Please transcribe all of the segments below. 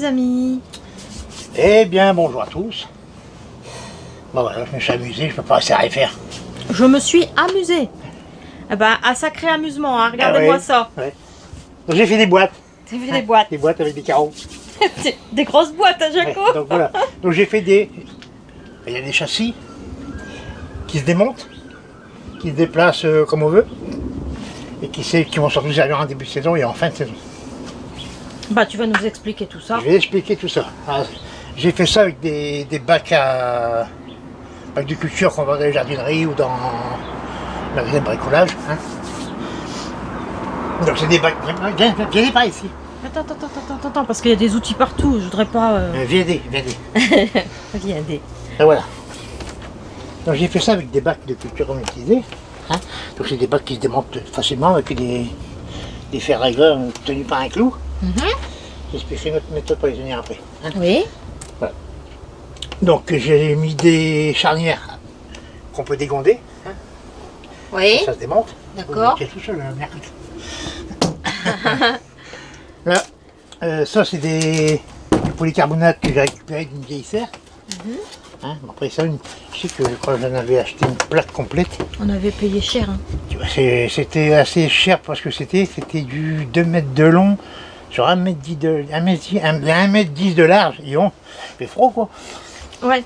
les amis. Eh bien, bonjour à tous. Bon voilà, je me suis amusé, je peux pas rester à rien faire. Je me suis amusée. Eh ben, un sacré amusement, hein. Regardez-moi ça. Ouais. Donc j'ai fait des boîtes. Tu fais des boîtes. Des boîtes avec des carreaux. Des grosses boîtes, hein, Jaco. Ouais, donc voilà. Donc j'ai fait des... Il y a des châssis qui se démontent, qui se déplacent comme on veut, et qui vont surtout servir en début de saison et en fin de saison. Bah, tu vas nous expliquer tout ça. Je vais expliquer tout ça. J'ai fait ça avec des bacs à bacs de culture qu'on vend dans les jardineries ou dans le magasin de bricolage. Hein. Donc c'est des bacs. Viens par ici. Attends, parce qu'il y a des outils partout. Je voudrais pas. Viens. Viens des. Et voilà. Donc j'ai fait ça avec des bacs de culture qu'on utilisait. Hein. Donc c'est des bacs qui se démontent facilement avec des ferrailles tenus par un clou. J'expliquerai notre méthode pour les tenir après. Hein. Oui. Voilà. Donc j'ai mis des charnières qu'on peut dégonder. Hein. Oui. Ça se démonte. D'accord. Tout seul, merde. Là, ça c'est du polycarbonate que j'ai récupéré d'une vieille serre. Hein, après ça, je sais que quand j'en avais acheté une plaque complète. On avait payé cher. Hein. C'était assez cher parce que c'était du 2 mètres de long sur 1 mètre 10 de large. Et on fait froid quoi. Ouais.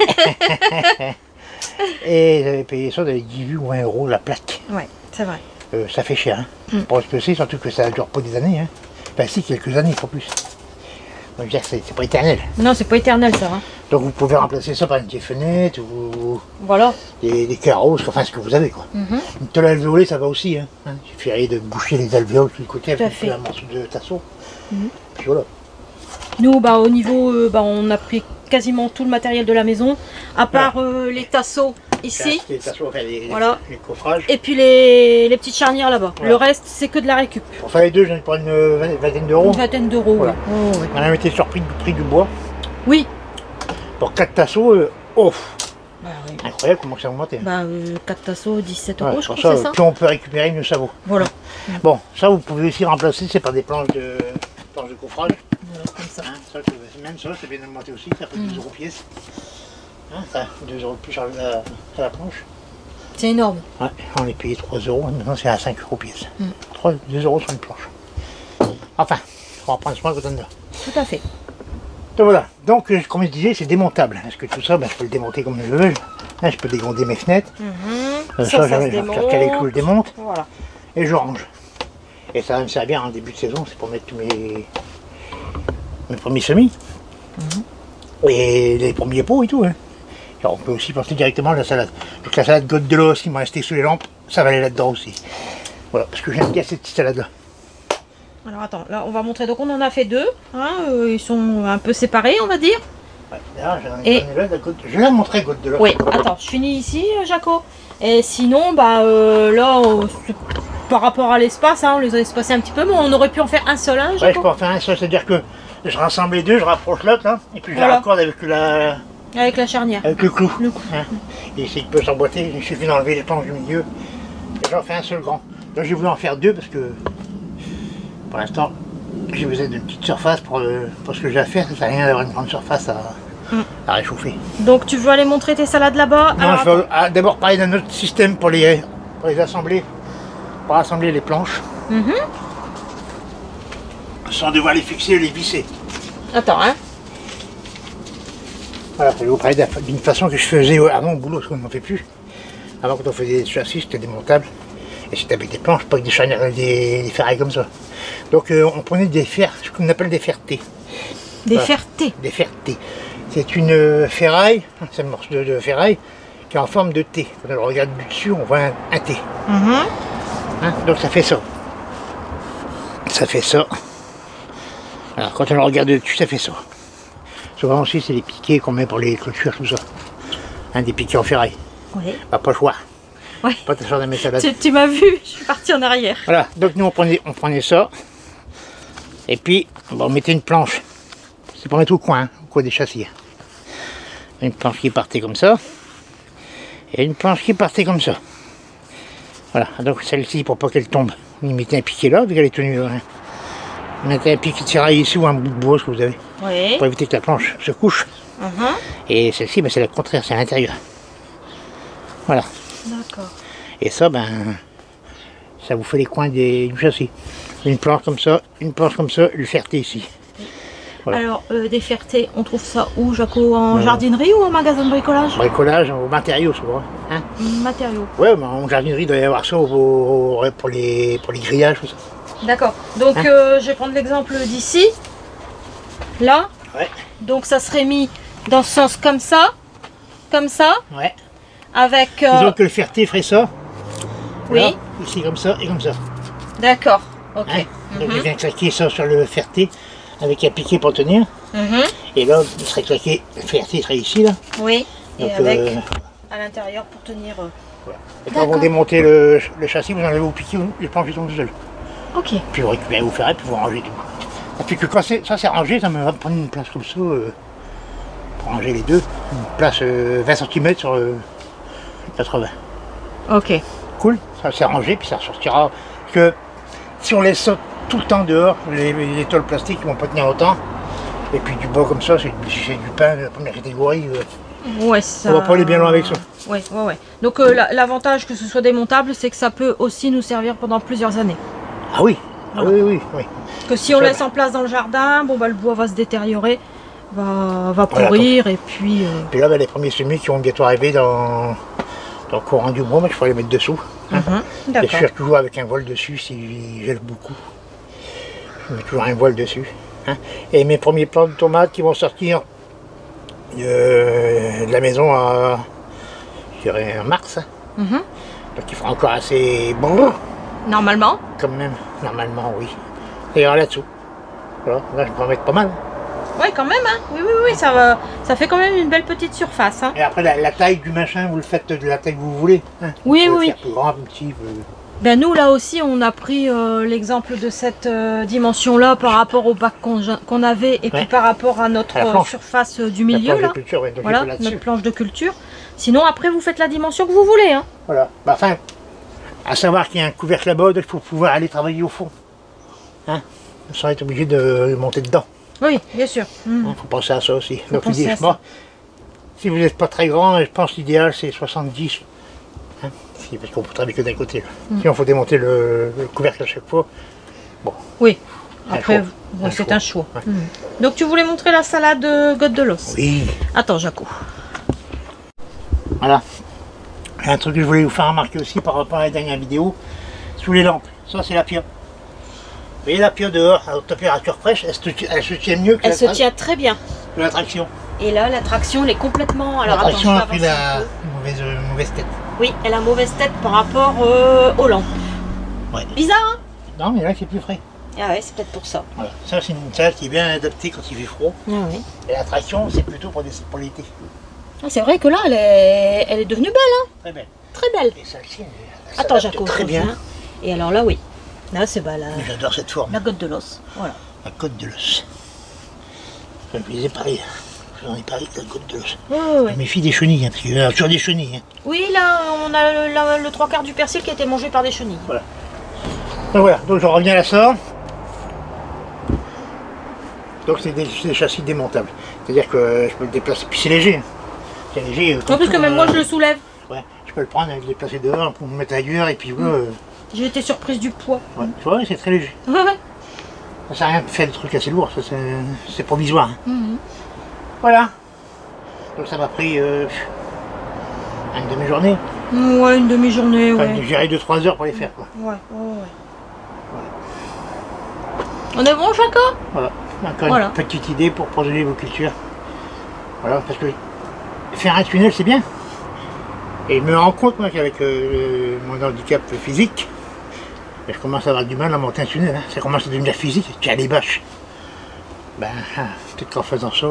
Et j'avais payé ça, j'avais 18 ou 20 € la plaque. Ouais, c'est vrai. Ça fait cher. Hein. Pour ce que c'est, surtout que ça dure pas des années. Hein. Enfin si, quelques années, pas plus. Donc c'est pas éternel. Non, c'est pas éternel ça. Hein. Donc vous pouvez remplacer ça par une petite fenêtre ou voilà. Des carreaux, enfin ce que vous avez quoi. Une tôle alvéolée ça va aussi. Hein. Il suffirait de boucher les alvéoles sur le côté avec un morceau de tasseau. Puis voilà. Nous, bah, au niveau, on a pris quasiment tout le matériel de la maison, à part les tasseaux ici. Les tasseaux, enfin, voilà. Les coffrages. Et puis les petites charnières là-bas. Voilà. Le reste, c'est que de la récup. Pour faire les deux, j'en ai pour une vingtaine d'euros. Une vingtaine d'euros, voilà. Oh, ouais. On a été surpris du prix du bois. Oui. Pour 4 tasseaux, ouf. Bah, oui. Incroyable comment ça a augmenté. Bah, 4 tasseaux, 17 euros, je crois ça, que c'est ça. Plus on peut récupérer, mieux ça vaut. Voilà. Bon, ça vous pouvez aussi remplacer, c'est par des planches de coffrage. Voilà, comme ça. Hein, même ça, c'est bien augmenté aussi, ça coûte 2 € pièce. Hein, ça, 2 € de plus à la planche. C'est énorme. Ouais, on est payé 3 €, maintenant c'est à 5 € pièce. 2 € sur une planche. Enfin, on va prendre soin de là. Tout à fait. Donc voilà, donc comme je disais, c'est démontable. Parce que tout ça, je peux le démonter comme je veux. Là, je peux dégonder mes fenêtres. Ça j'arrive à faire caler les clous, je démonte. Voilà. Et je range. Et ça va me servir en début de saison, c'est pour mettre tous mes premiers semis. Et les premiers pots et tout. Hein. Alors, on peut aussi porter directement la salade. Donc la salade Côte de l'os qui m'a resté sous les lampes, ça va aller là-dedans aussi. Voilà, parce que j'aime bien cette petite salade-là. Alors attends, là on va montrer. Donc on en a fait deux. Hein, ils sont un peu séparés, on va dire. Ouais, là, je vais la montrer Côte de l'os. Oui, attends, je finis ici, Jaco. Et sinon, là, par rapport à l'espace, hein, on les a espacés un petit peu, mais on aurait pu en faire un seul, hein, Jaco. Ouais, je peux en faire un seul, c'est-à-dire que je rassemble les deux, je rapproche l'autre, là, et puis je la raccorde avec avec la charnière. Avec le clou. Hein. Et il peut s'emboîter, il suffit d'enlever les planches du milieu. Et j'en fais un seul grand. Là, j'ai voulu en faire deux parce que, pour l'instant, j'ai besoin d'une petite surface pour ce que j'ai à faire. Ça sert à rien d'avoir une grande surface à réchauffer. Donc tu veux aller montrer tes salades là-bas? Non, je vais d'abord parler d'un autre système pour les assembler, pour assembler les planches. Sans devoir les fixer ou les visser. Attends, hein. Voilà, je vais vous parler d'une façon que je faisais avant au boulot, parce qu'on n'en fait plus. Avant, quand on faisait des châssis, c'était démontable. Et c'était avec des planches, pas avec des charnières, des ferrailles comme ça. Donc on prenait des fers, ce qu'on appelle des fers T. Des fers T. Des fers T. C'est une ferraille, c'est un morceau de ferraille qui est en forme de T. Quand on le regarde du dessus, on voit un T. Hein? Donc ça fait ça. Ça fait ça. Alors quand on le regarde dessus, ça fait ça. Souvent aussi, c'est les piquets qu'on met pour les clôtures, tout ça. Hein, des piquets en ferraille. Oui. Pas le choix. Ouais. Pas ta sorte de mes salades. Tu m'as vu, je suis partie en arrière. Voilà, donc nous on prenait ça. Et puis, on mettait une planche. C'est pour mettre au coin des châssis. Une planche qui partait comme ça. Et une planche qui partait comme ça. Voilà, donc celle-ci, pour pas qu'elle tombe, on y mettait un piquet là, vu qu'elle est tenue Mettez un piquet de ferraille ici ou un bout de bois, ce que vous avez, Oui. pour éviter que la planche se couche. Et celle-ci, ben, c'est le contraire, c'est à l'intérieur. Voilà. D'accord. Et ça, ben, ça vous fait les coins du châssis. Une planche comme ça, le ferté ici. Voilà. Alors, des fertés, on trouve ça où, Jaco? En jardinerie ou en magasin de bricolage? Bricolage, aux matériaux souvent. Hein. Matériaux. Ouais, mais en jardinerie, il doit y avoir ça pour les grillages, tout ça. D'accord. Donc, je vais prendre l'exemple d'ici. Là. Ouais. Donc, ça serait mis dans ce sens comme ça. Comme ça. Ouais. Avec... Disons que le ferté ferait ça. Oui. Là, ici, comme ça et comme ça. D'accord. Ok. Hein. Donc, je viens claquer ça sur le ferté avec un piquet pour tenir. Et là, il serait claqué, le ferté serait ici, là. Oui. Donc, et avec à l'intérieur pour tenir... Voilà. Et quand vous démontez le châssis, vous enlevez vos piquets, les planches tombent tout seul. Ok. Puis vous récupérez vos ferrets, puis vous rangez tout. Et puis que quand ça c'est rangé, ça me va prendre une place comme ça, pour ranger les deux. Une place 20 cm sur 80. Ok. Cool, ça c'est rangé, puis ça ressortira. Parce que si on laisse ça tout le temps dehors, les tôles plastiques ne vont pas tenir longtemps. Et puis du bois comme ça, c'est du pain de la première catégorie. Ouais, ça... On va pas aller bien loin avec ça. Ouais. Donc l'avantage que ce soit démontable, c'est que ça peut aussi nous servir pendant plusieurs années. Ah oui, Voilà. oui. Que si on laisse en place dans le jardin, bon bah le bois va se détériorer, va pourrir et puis... Puis là, ben, les premiers semis qui vont bientôt arriver dans le courant du mois, il faut les mettre dessous. Hein. Et je D'accord. suis toujours avec un voile dessus s'il gèle beaucoup. Je mets toujours un voile dessus. Hein. Et mes premiers plants de tomates qui vont sortir de la maison à, je dirais, en mars. Hein. Donc il fera encore assez bon. Normalement. Quand même, normalement, oui. D'ailleurs là-dessous. Voilà, là je peux en mettre pas mal. Ouais, quand même, hein. Oui, ça fait quand même une belle petite surface. Hein. Et après la taille du machin, vous le faites de la taille que vous voulez. Hein. Oui, vous pouvez oui. faire plus grand, plus petit. Ben nous là aussi on a pris l'exemple de cette dimension là par rapport au bac qu'on avait et puis par rapport à notre surface du milieu là. Culture, ouais, donc voilà, notre planche de culture. Sinon après vous faites la dimension que vous voulez. Hein. Voilà. Bah, enfin, à savoir qu'il y a un couvercle là-bas, il faut pouvoir aller travailler au fond. Hein, sans être obligé de monter dedans. Oui, bien sûr. Hein, faut penser à ça aussi. Donc si vous n'êtes pas très grand, je pense que l'idéal c'est 70. Hein, parce qu'on peut travailler que d'un côté. Si on faut démonter le couvercle à chaque fois. Bon. Oui. Après, c'est un un choix. Ouais. Donc tu voulais montrer la salade Côte de l'Os. Oui. Attends, Jaco. Voilà. Un truc que je voulais vous faire remarquer aussi par rapport à la dernière vidéo, sous les lampes. Ça c'est la pia. Vous voyez la pia dehors, à haute température fraîche, elle se tient mieux que elle se tient très bien. Que la traction. Et là, la traction, elle est complètement... Alors, la traction attends, a pris la mauvaise tête. Oui, elle a mauvaise tête par rapport aux lampes. Ouais. Bizarre, hein? Non, mais là, il fait plus frais. Ah ouais, c'est peut-être pour ça. Voilà. Ça, c'est une salle qui est bien adaptée quand il fait froid. Ah oui. Et la traction, c'est plutôt pour l'été. Ah, c'est vrai que là, elle est devenue belle, hein? Très belle. Très belle. Et celle-ci, attends, Jaco, très bien. Et alors là, oui. Là, c'est bah, J'adore cette forme. la Côte de l'Os. Voilà. La Côte de l'Os. Je me disais pareil. J'en ai parlé de la Côte de l'Os. Ouais. Je méfie des chenilles, hein, parce qu'il y a toujours des chenilles. Hein. Oui, là, on a le trois quarts du persil qui a été mangé par des chenilles. Voilà. Donc voilà, donc je reviens à ça. Donc c'est des châssis démontables. C'est-à-dire que je peux le déplacer. Puis c'est léger. Hein. C'est léger. En plus que même moi, je le soulève. Ouais, je peux le prendre et le déplacer dehors pour me mettre ailleurs et puis... J'ai été surprise du poids. Ouais, tu vois, c'est très léger. Ouais. Ça sert à rien de faire des trucs assez lourds, c'est provisoire. Hein. Voilà. Donc ça m'a pris une demi-journée. Ouais, une demi-journée, enfin, ouais. J'irai 2-3 heures pour les faire, quoi. Ouais. On est bon, Jaco? Voilà. Encore une petite idée pour protéger vos cultures. Voilà, parce que faire un tunnel, c'est bien. Et je me rends compte, moi, qu'avec mon handicap physique, je commence à avoir du mal à monter un tunnel. Hein. Ça commence à devenir physique, tu as les bâches. Ben, peut-être qu'en faisant ça...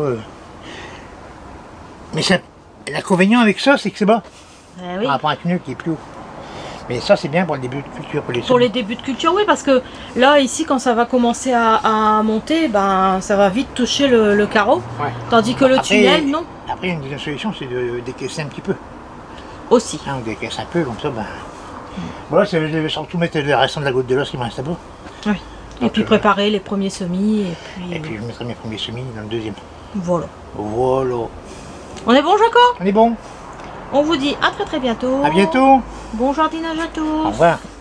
Mais l'inconvénient avec ça, c'est que c'est bas. Oui. Par rapport à un tunnel qui est plus haut. Mais ça, c'est bien pour le début de culture. Pour les débuts de culture, oui, parce que là, ici, quand ça va commencer à monter, ben, ça va vite toucher le carreau. Ouais. Tandis que le tunnel, non. Après, une deuxième solution, c'est de décaisser un petit peu. Aussi. Hein, on décaisse un peu, comme ça, ben... Voilà, je vais surtout mettre le restant de la Côte de l'Os qui me reste là-bas. Oui. Et puis préparer les premiers semis. Et puis je mettrai mes premiers semis dans le deuxième. Voilà. Voilà. On est bon, Jaco? On est bon. On vous dit à très bientôt. À bientôt. Bon jardinage à tous. Au revoir.